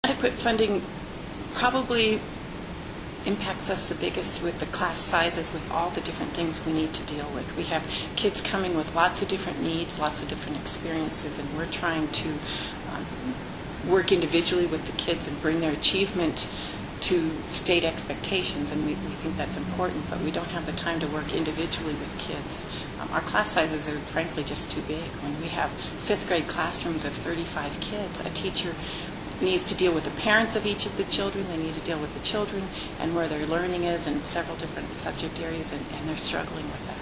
Adequate funding probably impacts us the biggest with the class sizes, with all the different things we need to deal with. We have kids coming with lots of different needs, lots of different experiences, and we're trying to work individually with the kids and bring their achievement to state expectations, and we think that's important, but we don't have the time to work individually with kids. Our class sizes are frankly just too big. When we have fifth grade classrooms of 35 kids, a teacher needs to deal with the parents of each of the children, they need to deal with the children and where their learning is in several different subject areas, and they're struggling with that.